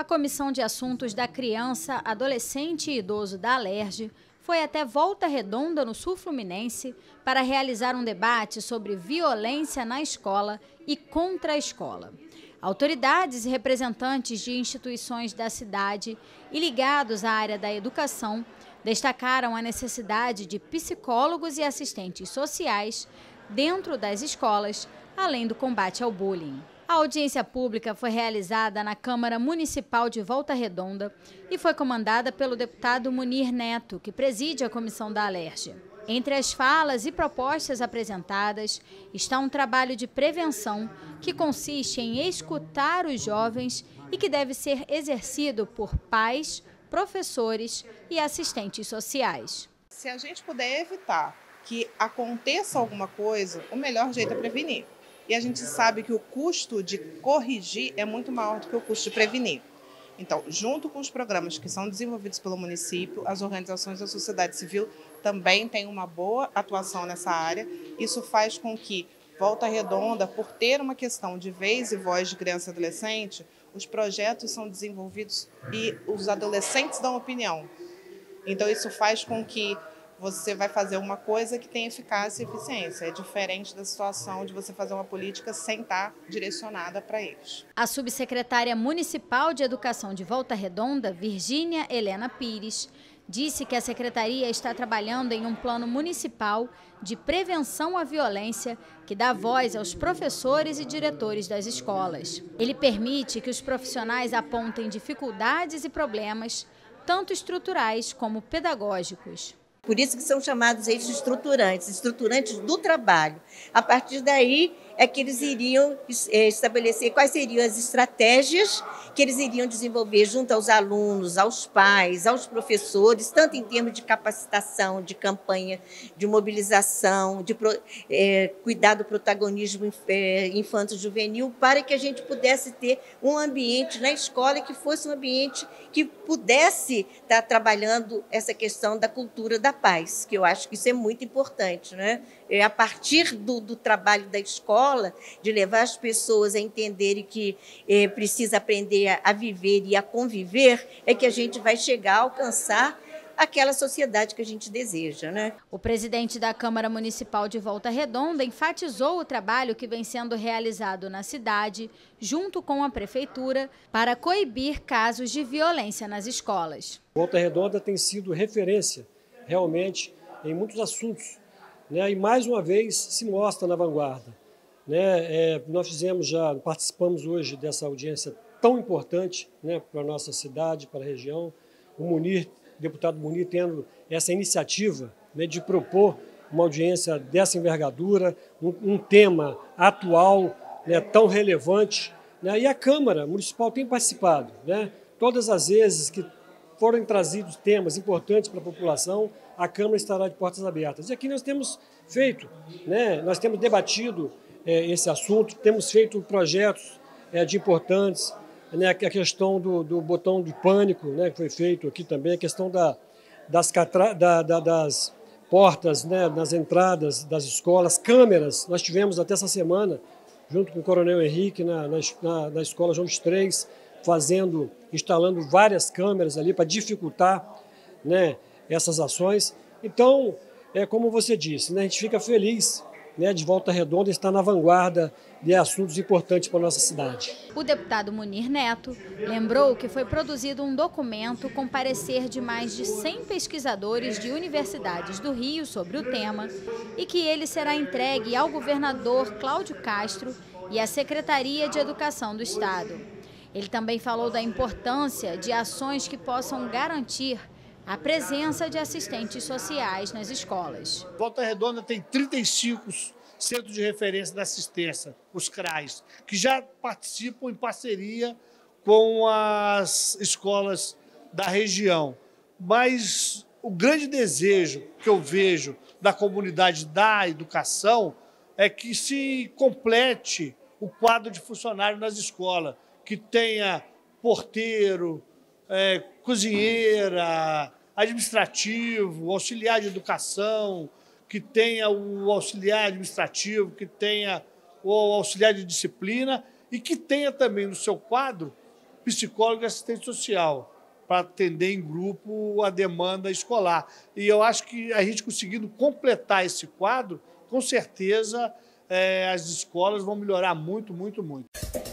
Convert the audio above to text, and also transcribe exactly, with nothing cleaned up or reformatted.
Comissão de Assuntos da Criança, Adolescente e Idoso da Alerj foi até Volta Redonda, no sul fluminense, para realizar um debate sobre violência na escola e contra a escola. Autoridades e representantes de instituições da cidade e ligados à área da educação destacaram a necessidade de psicólogos e assistentes sociais dentro das escolas, além do combate ao bullying. A audiência pública foi realizada na Câmara Municipal de Volta Redonda e foi comandada pelo deputado Munir Neto, que preside a comissão da Alerj. Entre as falas e propostas apresentadas está um trabalho de prevenção que consiste em escutar os jovens e que deve ser exercido por pais, professores e assistentes sociais. Se a gente puder evitar que aconteça alguma coisa, o melhor jeito é prevenir. E a gente sabe que o custo de corrigir é muito maior do que o custo de prevenir. Então, junto com os programas que são desenvolvidos pelo município, as organizações da sociedade civil também têm uma boa atuação nessa área. Isso faz com que Volta Redonda, por ter uma questão de vez e voz de criança e adolescente, os projetos são desenvolvidos e os adolescentes dão opinião. Então, isso faz com que você vai fazer uma coisa que tem eficácia e eficiência. É diferente da situação de você fazer uma política sem estar direcionada para eles. A subsecretária municipal de Educação de Volta Redonda, Virgínia Helena Pires, disse que a secretaria está trabalhando em um plano municipal de prevenção à violência que dá voz aos professores e diretores das escolas. Ele permite que os profissionais apontem dificuldades e problemas, tanto estruturais como pedagógicos. Por isso que são chamados eixos estruturantes, estruturantes do trabalho. A partir daí é que eles iriam estabelecer quais seriam as estratégias que eles iriam desenvolver junto aos alunos, aos pais, aos professores, tanto em termos de capacitação, de campanha, de mobilização, de é, cuidar do protagonismo é, infanto-juvenil, para que a gente pudesse ter um ambiente na escola que fosse um ambiente que pudesse estar trabalhando essa questão da cultura da paz, que eu acho que isso é muito importante, né? É a partir do, do trabalho da escola, de levar as pessoas a entenderem que é, precisa aprender a, a viver e a conviver, é que a gente vai chegar a alcançar aquela sociedade que a gente deseja, né? O presidente da Câmara Municipal de Volta Redonda enfatizou o trabalho que vem sendo realizado na cidade, junto com a prefeitura, para coibir casos de violência nas escolas. Volta Redonda tem sido referência, realmente, em muitos assuntos, né? E mais uma vez se mostra na vanguarda, né? É, nós fizemos já, participamos hoje dessa audiência tão importante, né, para a nossa cidade, para a região. O Munir, o deputado Munir, tendo essa iniciativa, né, de propor uma audiência dessa envergadura, um, um tema atual, né, tão relevante, né? E a Câmara Municipal tem participado, né? Todas as vezes que forem trazidos temas importantes para a população, a Câmara estará de portas abertas. E aqui nós temos feito, né, nós temos debatido é, esse assunto, temos feito projetos é, de importantes, né, a questão do, do botão de pânico, né, que foi feito aqui também, a questão da, das, catra, da, da, das portas, né, nas entradas das escolas, câmeras. Nós tivemos até essa semana, junto com o Coronel Henrique, na, na, na escola João dos Três, fazendo, instalando várias câmeras ali para dificultar, né, essas ações. Então, é como você disse, né, a gente fica feliz, né, de Volta Redonda estar na vanguarda de assuntos importantes para a nossa cidade. O deputado Munir Neto lembrou que foi produzido um documento com parecer de mais de cem pesquisadores de universidades do Rio sobre o tema e que ele será entregue ao governador Cláudio Castro e à Secretaria de Educação do Estado. Ele também falou da importância de ações que possam garantir a presença de assistentes sociais nas escolas. Volta Redonda tem trinta e cinco centros de referência da assistência, os CRAs, que já participam em parceria com as escolas da região. Mas o grande desejo que eu vejo da comunidade da educação é que se complete o quadro de funcionário nas escolas, que tenha porteiro, é, cozinheira, administrativo, auxiliar de educação, que tenha o auxiliar administrativo, que tenha o auxiliar de disciplina e que tenha também no seu quadro psicólogo e assistente social, para atender em grupo a demanda escolar. E eu acho que a gente conseguindo completar esse quadro, com certeza é, as escolas vão melhorar muito, muito, muito.